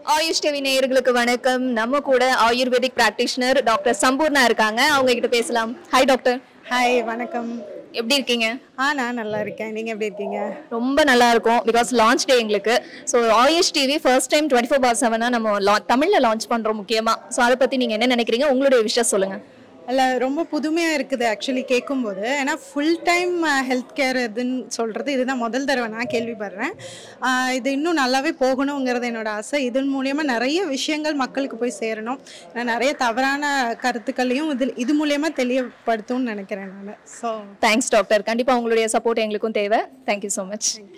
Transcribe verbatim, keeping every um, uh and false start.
AYUSH TV நேயர்களுக்கு வணக்கம். நம்ம கூட ஆயுர்வேதிக் பிராக்டிஷனர் டாக்டர் சம்பூர்ணா இருக்காங்க. அவங்க கிட்ட பேசலாம். Hi doctor. ஹாய், வணக்கம். எப்படி இருக்கீங்க? ஆ நான் நல்லா இருக்கேன். நீங்கள் எப்படி இருக்கீங்க? ரொம்ப நல்லா இருக்கும். பிகாஸ் லான்ச் டே எங்களுக்கு. So Ayush TV first time twenty four by செவனாக நம்ம லா தமிழில் லான்ச் பண்ணுறோம் முக்கியமாக. ஸோ அதை பற்றி நீங்கள் என்ன நினைக்கிறீங்க? உங்களுடைய விஷயம் சொல்லுங்கள். இல்லை, ரொம்ப புதுமையாக இருக்குது ஆக்சுவலி கேட்கும்போது. ஏன்னா ஃபுல் டைம் ஹெல்த் கேர் இதுன்னு சொல்கிறது இதுதான் முதல் தடவை நான் கேள்விப்படுறேன். இது இன்னும் நல்லாவே போகணுங்கிறது என்னோட ஆசை. இதன் மூலயமா நிறைய விஷயங்கள் மக்களுக்கு போய் சேரணும். நான் நிறைய தவறான கருத்துக்களையும் இது இது மூலயமா தெளிவுபடுத்தும்னு நினைக்கிறேன் நான். So thanks doctor. கண்டிப்பாக உங்களுடைய சப்போர்ட் எங்களுக்கும் தேவை. Thank you so much.